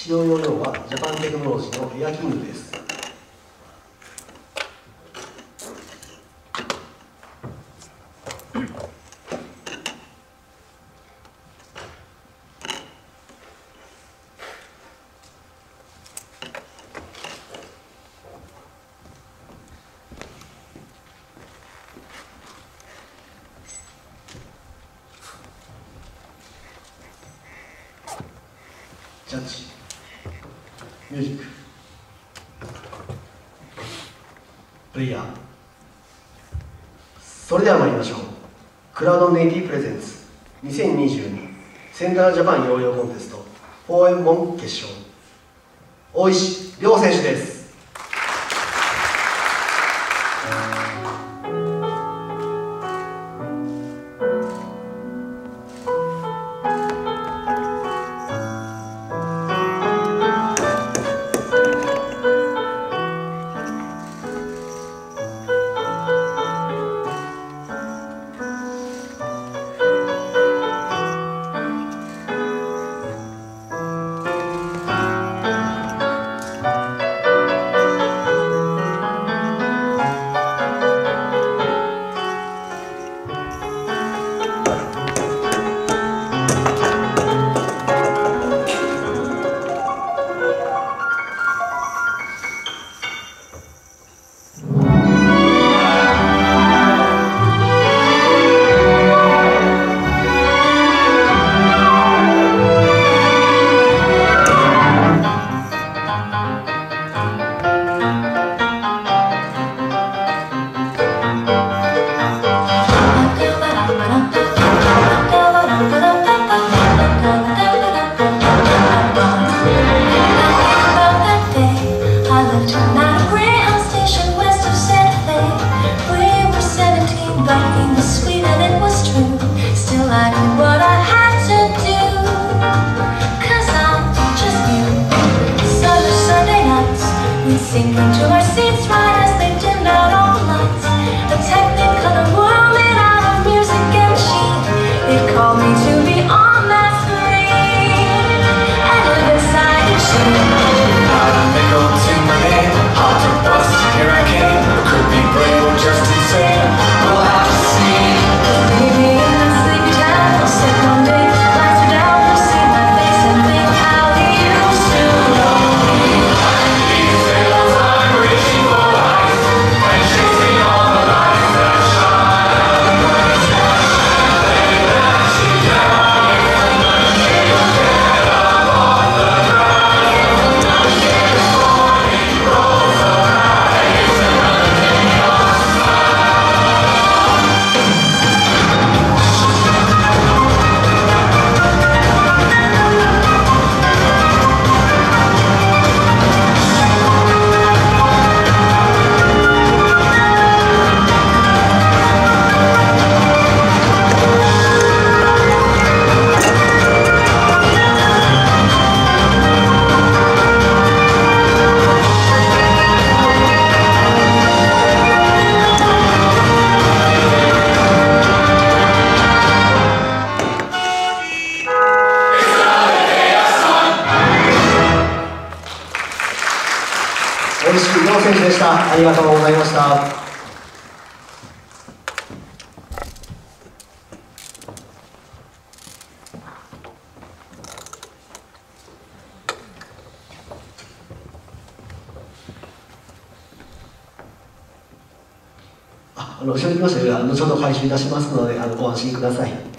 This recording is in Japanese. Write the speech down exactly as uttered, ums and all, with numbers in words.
使用容量はジャパンテクノロジーのエアキングです。ジャッジミュージックプレイヤー。それでは参りましょう。クラウドネイティブプレゼンツにせんにじゅうにセントラルジャパンヨーヨーコンテストフォーエムモン決勝、大石亮選手です。 Sinking to our seats right as they dimmed out all the lights. A technicolor world made out of music and sheen. It called me to be on that screen and live inside each scene. Not a nickel to my name, hard to bust, here I came. Could be brave or just insane, we'll have to see. Maybe in this sleepy town I'll sit one day, lights are down, you'll see my face and think how they used to know me. 大石亮選手でした。ありがとうございました。あ、あの後ろに来ましたら後ほど回収いたしますので、あのご安心ください。